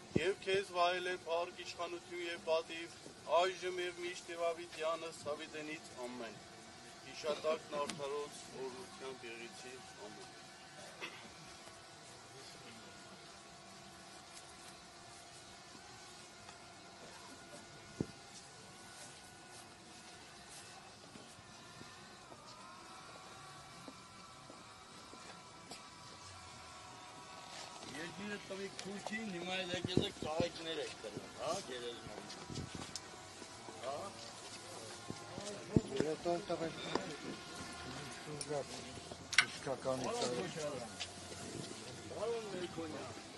Եվ քեզ վայելել փառք, իշխանություն եւ պատիվ, այժմ եւ միշտ եւ ավիտյանս հավիտենից ամեն։ Հիշատակն արդարոց օրհնությամբ եղիցի ամեն։ Երկիրը տվի քույքին, հիմա էլ եկել եք կահեկներ եք կրում, հա, գերեզմանում, հա։ Երետոն տվել շուրջապ, իսկականից Բարոն Մերկոնյան։